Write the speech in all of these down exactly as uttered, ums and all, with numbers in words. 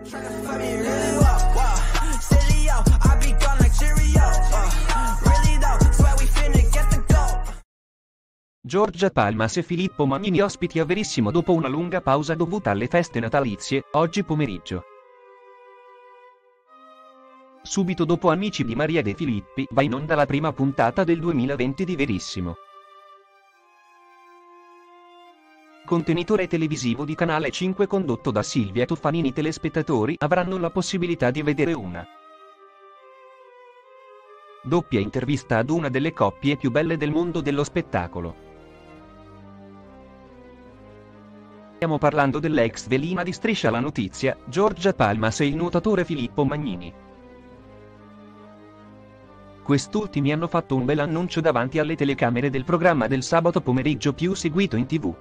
Giorgia Palmas e Filippo Magnini ospiti a Verissimo dopo una lunga pausa dovuta alle feste natalizie, oggi pomeriggio. Subito dopo Amici di Maria De Filippi va in onda la prima puntata del duemilaventi di Verissimo. Contenitore televisivo di Canale cinque condotto da Silvia Toffanin. I telespettatori avranno la possibilità di vedere una doppia intervista ad una delle coppie più belle del mondo dello spettacolo. Stiamo parlando dell'ex velina di Striscia la Notizia, Giorgia Palmas e il nuotatore Filippo Magnini. Quest'ultimi hanno fatto un bel annuncio davanti alle telecamere del programma del sabato pomeriggio più seguito in tivù.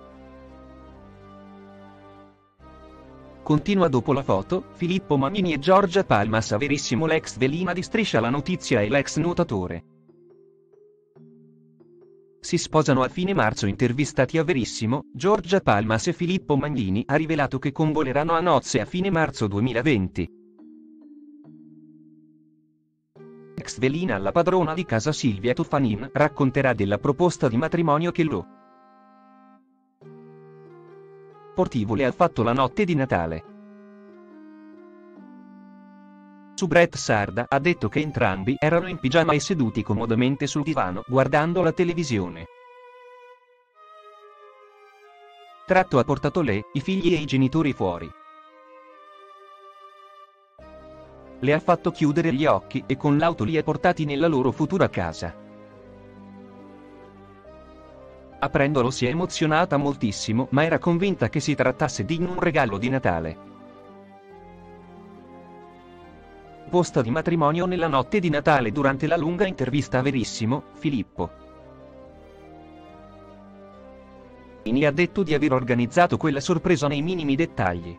Continua dopo la foto, Filippo Magnini e Giorgia Palmas a Verissimo. L'ex velina di Striscia la Notizia e l'ex nuotatore si sposano a fine marzo. Intervistati a Verissimo, Giorgia Palmas e Filippo Magnini ha rivelato che convoleranno a nozze a fine marzo duemilaventi. Ex velina alla padrona di casa Silvia Toffanin racconterà della proposta di matrimonio che lo sportivo le ha fatto la notte di Natale. Su Brett Sarda ha detto che entrambi erano in pigiama e seduti comodamente sul divano guardando la televisione. Tratto ha portato lei, i figli e i genitori fuori. Le ha fatto chiudere gli occhi e con l'auto li ha portati nella loro futura casa. Aprendolo si è emozionata moltissimo, ma era convinta che si trattasse di un regalo di Natale. Posta di matrimonio nella notte di Natale. Durante la lunga intervista a Verissimo, Filippo Magnini ha detto di aver organizzato quella sorpresa nei minimi dettagli.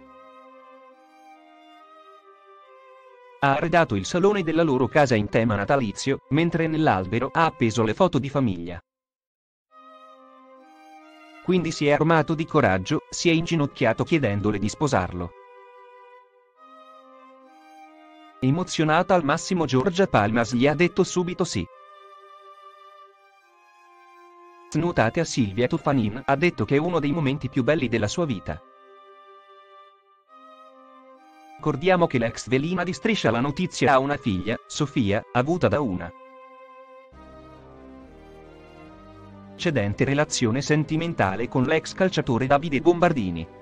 Ha arredato il salone della loro casa in tema natalizio, mentre nell'albero ha appeso le foto di famiglia. Quindi si è armato di coraggio, si è inginocchiato chiedendole di sposarlo. Emozionata al massimo, Giorgia Palmas gli ha detto subito sì. Snuotate a Silvia Toffanin ha detto che è uno dei momenti più belli della sua vita. Ricordiamo che l'ex velina di Striscia la Notizia ha una figlia, Sofia, avuta da una precedente relazione sentimentale con l'ex calciatore Davide Bombardini.